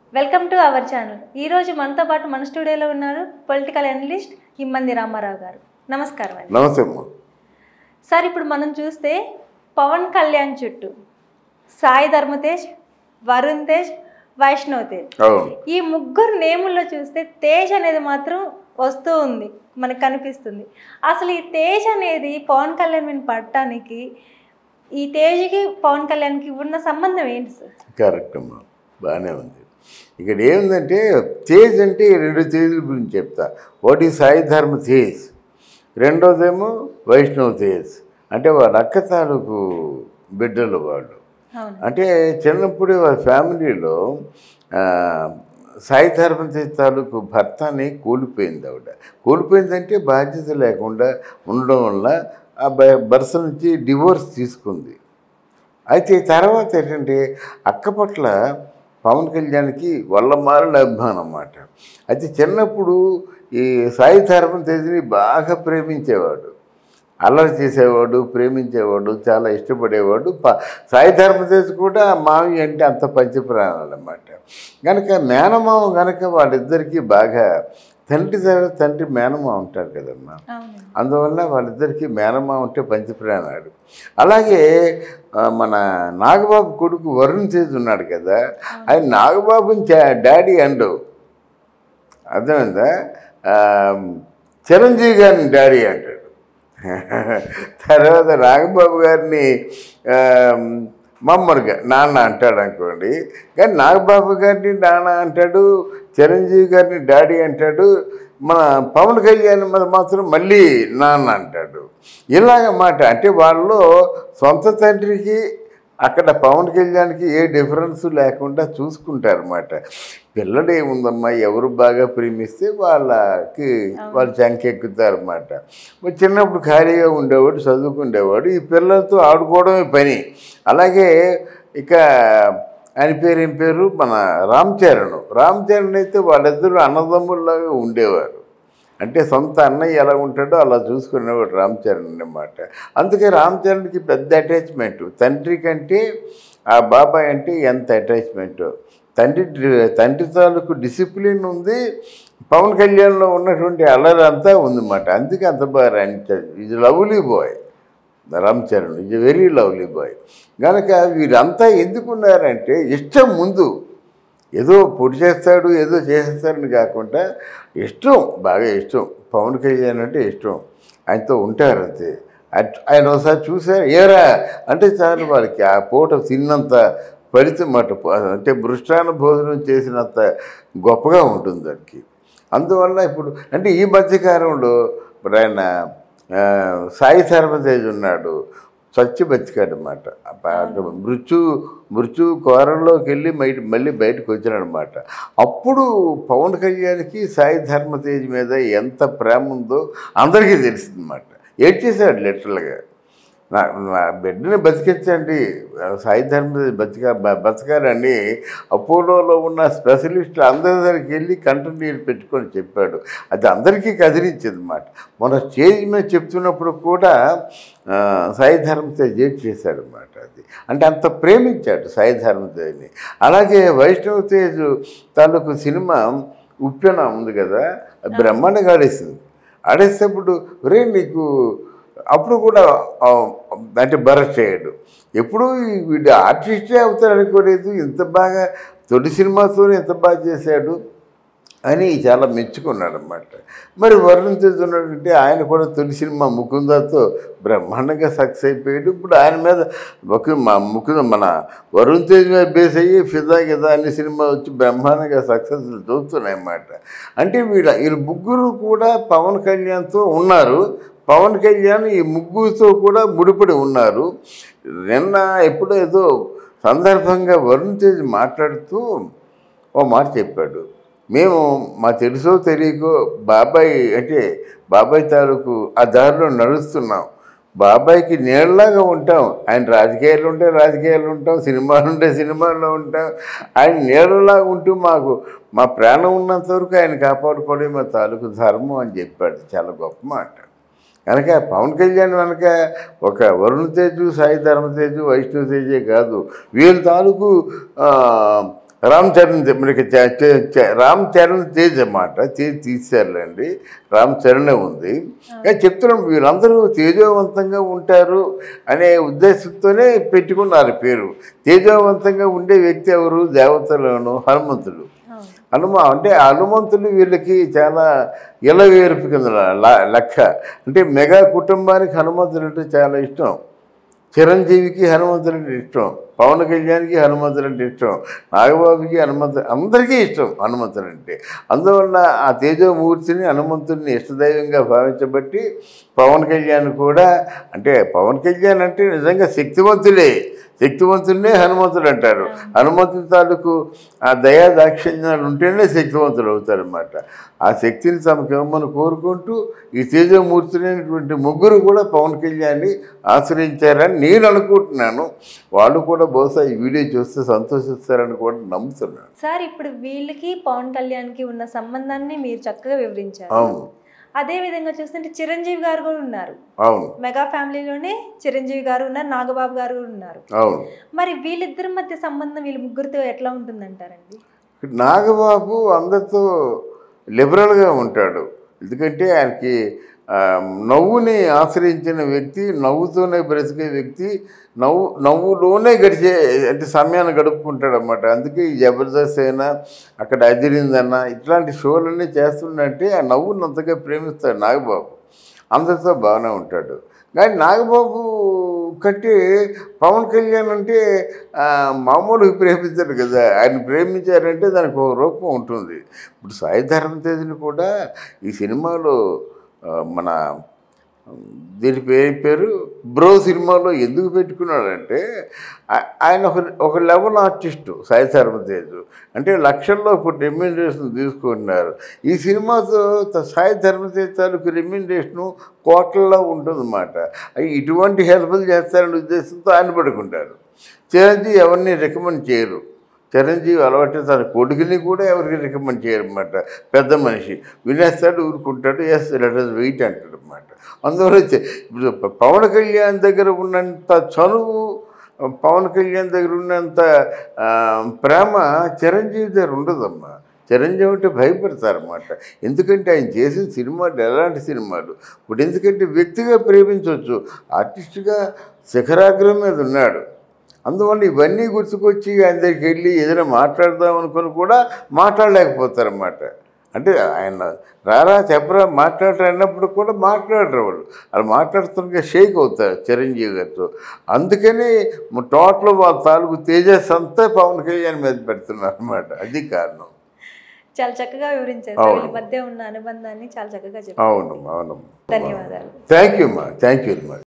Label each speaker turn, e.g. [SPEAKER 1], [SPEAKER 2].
[SPEAKER 1] Welcome to our channel. ఈరోజు మనతో పాటు మన స్టూడియోలో ఉన్నారు పొలిటికల్ అనలిస్ట్ హిమ్మంది రామారావు గారు. నమస్కారం అండి.
[SPEAKER 2] నమస్తే
[SPEAKER 1] సార్, ఇప్పుడు మనం చూస్తే పవన్ కళ్యాణ్ చుట్టూ సాయి ధర్మతేజ్, వరుణ్ తేజ్, వైష్ణవ్ తేజ్, ఈ ముగ్గురు నేముల్లో చూస్తే తేజ్ అనేది మాత్రం వస్తూ ఉంది, మనకు కనిపిస్తుంది. అసలు ఈ తేజ్ అనేది పవన్ కళ్యాణ్ మీద పడటానికి, ఈ తేజ్కి పవన్ కళ్యాణ్కి ఉన్న సంబంధం ఏంటి సార్?
[SPEAKER 2] కరెక్ట్ అమ్మా, బాగానే ఉంది. ఇక్కడ ఏముందంటే తేజ్ అంటే రెండు తేజుల గురించి చెప్తా. ఒకటి సాయి ధర్మ తేజ్, రెండోదేమో వైష్ణవ్ తేజ్. అంటే వాళ్ళ అక్క తాలూకు బిడ్డలు వాళ్ళు. అంటే చిన్నప్పుడే వాళ్ళ ఫ్యామిలీలో సాయి ధర్మ తేజ్ తాలూకు భర్తని కోల్పోయింది. ఆవిడ కోల్పోయిందంటే బాధ్యత లేకుండా ఉండడం వల్ల ఆ భర్త నుంచి డివోర్స్ తీసుకుంది. అయితే తర్వాత ఏంటంటే అక్క పట్ల పవన్ కళ్యాణ్కి వల్లమాలిన అభిమానం అన్నమాట. అయితే చిన్నప్పుడు ఈ సాయి ధర్మ తేజ్ని బాగా ప్రేమించేవాడు, అల్లరి చేసేవాడు, ప్రేమించేవాడు, చాలా ఇష్టపడేవాడు. సాయి ధర్మ తేజ్ కూడా మావి అంటే అంత పంచప్రాణాలు అన్నమాట. కనుక మేనమామ కనుక వాళ్ళిద్దరికీ బాగా తండ్రి మేనమామ ఉంటారు కదమ్మా. అందువల్ల వాళ్ళిద్దరికీ మేనమామ ఉంటే పంచప్రాణాడు. అలాగే మన నాగబాబు కొడుకు వరుణ్ తేజ్ ఉన్నాడు కదా, ఆయన నాగబాబుని డాడీ అండు, అర్థమైందా? చిరంజీవి గారిని డాడీ అంటాడు. తర్వాత నాగబాబు గారిని మమ్మరుగా నాన్న అంటాడు అనుకోండి. కానీ నాగబాబు గారిని నాన్న అంటాడు, చిరంజీవి గారిని డాడీ అంటాడు, మన పవన్ కళ్యాణ్ మాత్రం మళ్ళీ నాన్న అంటాడు. ఇలాగన్నమాట. అంటే వాళ్ళు సొంత తండ్రికి అక్కడ పవన్ కళ్యాణ్కి ఏ డిఫరెన్స్ లేకుండా చూసుకుంటారన్నమాట. పిల్లడు ఏముందమ్మా, ఎవరు బాగా ప్రేమిస్తే వాళ్ళు చంకెక్కుతారన్నమాట. చిన్నప్పుడు ఖాళీగా ఉండేవాడు, చదువుకుండేవాడు, ఈ పిల్లలతో ఆడుకోవడమే పని. అలాగే ఇక ఆయన ఏం పేరు మన రామ్ చరణ్ అయితే వాళ్ళిద్దరూ అన్నదమ్ముల్లాగా ఉండేవారు. అంటే సొంత అన్నయ్య ఎలా ఉంటాడో అలా చూసుకునేవాడు రామ్ చరణ్ అన్నమాట. అందుకే రామ్ చరణ్కి పెద్ద అటాచ్మెంట్. తండ్రి కంటే ఆ బాబాయ్ అంటే ఎంత అటాచ్మెంటు. తండ్రి తాలూకు డిసిప్లిన్ ఉంది, పవన్ కళ్యాణ్లో ఉన్నటువంటి అల్లరి అంతా ఉందన్నమాట. అందుకే అంత బాగా రాణించాడు. ఇది లవ్లీ బాయ్ రామ్ చరణ్, ఇది వెరీ లవ్లీ బాయ్. కనుక వీరంతా ఎందుకున్నారంటే ఇష్టం, ముందు ఏదో పొడి చేస్తాడు ఏదో చేసేస్తాడని కాకుండా ఇష్టం, బాగా ఇష్టం. పవన్ కళ్యాణ్ అంటే ఇష్టం, ఆయనతో ఉంటారు అంతే. ఆయన ఒకసారి చూసారు, ఏరా అంటే చాలు వాళ్ళకి ఆ పూట తిన్నంత ఫలితం మాట, అంటే మృష్టాన్న భోజనం చేసినంత గొప్పగా ఉంటుంది దానికి. అందువల్ల ఇప్పుడు అంటే ఈ మధ్యకాలంలో ఇప్పుడు ఆయన సాయి ధర్మ తేజ్ ఉన్నాడు, చచ్చి బతికాడు అన్నమాట. మృత్యు కోరంలోకి వెళ్ళి మళ్ళీ బయటకు వచ్చినాడనమాట. అప్పుడు పవన్ కళ్యాణ్కి సాయి ధర్మ తేజ్ మీద ఎంత ప్రేమ ఉందో అందరికీ తెలిసిందన్నమాట. ఏడ్చేశాడు లిటరల్గా. నా బిడ్డని బతికించండి, సాయి ధర్మ బతకాలని అపోలోలో ఉన్న స్పెషలిస్టులు అందరి దగ్గరికి వెళ్ళి కంటనీరు పెట్టుకొని చెప్పాడు. అది అందరికీ కదిలించింది అన్నమాట. మన స్టేజ్ మీద చెప్తున్నప్పుడు కూడా సాయి ధర్మ తేజ్ చేశాడు అన్నమాట. అది అంటే అంత ప్రేమించాడు సాయి ధర్మ తేజ్ని. అలాగే వైష్ణవ్ తేజ్ తాలూకు సినిమా ఉప్పెన ఉంది కదా, బ్రహ్మాండంగా ఆడేసేటప్పుడు రే నీకు అప్పుడు కూడా అంటే భరత్ చేయడు, ఎప్పుడూ వీడు ఆర్టిస్టే అవుతాడు అనుకోలేదు, ఇంత బాగా తొలి సినిమాతోనే ఎంత బాగా చేశాడు అని చాలా మెచ్చుకున్నాడు అన్నమాట. మరి వరుణ్ తేజ్ ఉన్నాడంటే ఆయన కూడా తొలి సినిమా ముకుందాతో బ్రహ్మాండంగా సక్సెస్ అయిపోయాడు. ఇప్పుడు ఆయన మీద ముకుంద మన వరుణ్ తేజ్ మీద బేస్ అయ్యి ఫిదా గిదా అన్ని సినిమా వచ్చి బ్రహ్మాండంగా సక్సెస్ చూస్తున్నాయి అన్నమాట. అంటే వీళ్ళు ముగ్గురు కూడా పవన్ కళ్యాణ్తో ఉన్నారు, పవన్ కళ్యాణ్ ఈ ముగ్గురుతో కూడా ముడిపడి ఉన్నారు. నిన్న ఎప్పుడో ఏదో సందర్భంగా వరుణ్ తేజ్ మాట్లాడుతూ ఓ మాట చెప్పాడు, మేము మా తెలుసో తెలియకో బాబాయ్ తాలూకు ఆ దారిలో నడుస్తున్నాం, బాబాయ్కి నీళ్ళలాగా ఉంటాం, ఆయన రాజకీయాలు ఉంటే రాజకీయాలు ఉంటాం, సినిమాలు ఉంటే సినిమాల్లో ఉంటాం, ఆయన నీళ్ళలాగా ఉంటూ మా ప్రాణం ఉన్నంత వరకు ఆయన కాపాడుకోవడం మా తాలూకు ధర్మం అని చెప్పాడు. చాలా గొప్ప మాట. కనుక పవన్ కళ్యాణ్ వెనక ఒక వరుణ్ తేజ్, సాయి ధర్మ తేజ్, వైష్ణవ్ తేజే కాదు, వీళ్ళ తాలూకు రామ్ చరణ్ మనకి రామ్ చరణ్ తేజ్ అన్నమాట, తేజ్ తీశారులేండి, రామ్ చరణే ఉంది. కానీ చెప్తున్నాం వీళ్ళందరూ తేజోవంతంగా ఉంటారు అనే ఉద్దేశంతోనే పెట్టుకున్నారు పేరు. తేజోవంతంగా ఉండే వ్యక్తి ఎవరు? దేవతలోను హనుమంతుడు. అంటే హనుమంతుడు వీళ్ళకి చాలా ఇలవేర్పు కింద లెక్క. అంటే మెగా కుటుంబానికి హనుమంతుడు అంటే చాలా ఇష్టం. చిరంజీవికి హనుమంతుడు అంటే ఇష్టం, పవన్ కళ్యాణ్కి హనుమంతుడు అంటే ఇష్టం, నాగబాబుకి అందరికీ ఇష్టం హనుమంతుడు అంటే. అందువల్ల ఆ తేజోమూర్తిని హనుమంతుడిని ఇష్టదైవంగా భావించబట్టి పవన్ కళ్యాణ్ కూడా, అంటే పవన్ కళ్యాణ్ అంటే నిజంగా శక్తివంతుడినే హనుమంతుడు అంటారు. హనుమంతుడి తాలూకు ఆ దయా దాక్షిణ్యాలు ఉంటేనే శక్తివంతుడు అవుతారన్నమాట. ఆ శక్తిని తమకు ఇవ్వమని కోరుకుంటూ ఈ తేజమూర్తులైనటువంటి ముగ్గురు కూడా పవన్ కళ్యాణ్ని ఆశ్రయించారని నేను అనుకుంటున్నాను. వాళ్ళు కూడా బహుశా ఈ వీడియో చూస్తే సంతోషిస్తారని కూడా నమ్ముతున్నాను.
[SPEAKER 1] సార్, ఇప్పుడు వీళ్ళకి పవన్ కళ్యాణ్కి ఉన్న సంబంధాన్ని మీరు చక్కగా వివరించారు.
[SPEAKER 2] అవును.
[SPEAKER 1] అదే విధంగా చూస్తుంటే చిరంజీవి గారు కూడా ఉన్నారు.
[SPEAKER 2] అవును.
[SPEAKER 1] మెగా ఫ్యామిలీలోనే చిరంజీవి గారు ఉన్నారు, నాగబాబు గారు ఉన్నారు.
[SPEAKER 2] అవును.
[SPEAKER 1] మరి వీళ్ళిద్దరి మధ్య సంబంధం వీళ్ళ ముగ్గురితో ఎట్లా ఉంటుందంటారండి?
[SPEAKER 2] నాగబాబు అందరితో లిబరల్గా ఉంటాడు. ఎందుకంటే ఆయనకి నవ్వుని ఆశ్రయించిన వ్యక్తి, నవ్వుతోనే బ్రతికే వ్యక్తి, నవ్వులోనే గడిచే అంటే సమయాన్ని గడుపుకుంటాడు అన్నమాట. అందుకే ఈ జబర్దస్త్ అయినా అక్కడ అదిరిందన్న ఇట్లాంటి షోలన్నీ చేస్తుందంటే ఆ నవ్వుని అంతగా ప్రేమిస్తాడు నాగబాబు. అందరితో బాగానే ఉంటాడు. కానీ నాగబాబు కంటే పవన్ కళ్యాణ్ అంటే మామూలుగా ప్రేమించారు కదా. ఆయన ప్రేమించారంటే దానికి ఒక రూపం ఉంటుంది. ఇప్పుడు సాయి ధరమ్ తేజ్ని కూడా ఈ సినిమాలో మన దీని పేరు బ్రో సినిమాలో ఎందుకు పెట్టుకున్నాడంటే ఆయన ఒక లెవెల్ ఆర్టిస్టు సాయి ధరమ్ తేజ్. అంటే లక్షల్లో ఇప్పుడు రెమ్యూనరేషన్ తీసుకుంటున్నారు. ఈ సినిమాతో సాయి ధరమ్ తేజ్ తాలూకు రెమ్యూనరేషను కోట్లలో ఉంటుందన్నమాట. ఇటువంటి హెల్ప్లు చేస్తారనే ఉద్దేశంతో ఆయన పడుకుంటారు. చిరంజీవి ఎవరిని రికమెండ్ చేయరు. చిరంజీవి అలవాటు తన కొడుకుని కూడా ఎవరికి రికమెండ్ చేయరన్నమాట. పెద్ద మనిషి వినేస్తాడు, ఊరుకుంటాడు, లెట్ us వెయిట్ అంటాడు అన్నమాట. అందువల్ల ఇప్పుడు పవన్ కళ్యాణ్ దగ్గర ఉన్నంత చనువు, పవన్ కళ్యాణ్ దగ్గర ఉన్నంత ప్రేమ చిరంజీవి దగ్గర ఉండదమ్మా. చిరంజీవి అంటే భయపడతారన్నమాట. ఎందుకంటే ఆయన చేసిన సినిమాలు ఎలాంటి సినిమాలు. ఇప్పుడు ఎందుకంటే వ్యక్తిగా ప్రేమించవచ్చు, ఆర్టిస్ట్గా శిఖరాగ్రం మీద ఉన్నాడు. అందువల్ల ఇవన్నీ గుర్తుకొచ్చి ఆయన దగ్గరికి వెళ్ళి ఏదైనా మాట్లాడదాం అనుకుని కూడా మాట్లాడలేకపోతారన్నమాట. అంటే ఆయన రారా చెప్పరా మాట్లాడరా అన్నప్పుడు కూడా మాట్లాడరు వాళ్ళు. వాళ్ళు మాట్లాడుతున్న షేక్ అవుతారు చిరంజీవి గారితో. అందుకని టోటల్ వాళ్ళ తాలూకు తేజస్ అంతా పవన్ కళ్యాణ్ మీద పెడుతున్నారు అన్నమాట. అది కారణం.
[SPEAKER 1] చాలా చక్కగా వివరించారు. వీళ్ళ మధ్య ఉన్న అనుబంధాన్ని చాలా చక్కగా చెప్పారు.
[SPEAKER 2] అవును.
[SPEAKER 1] ధన్యవాదాలు.
[SPEAKER 2] Thank you.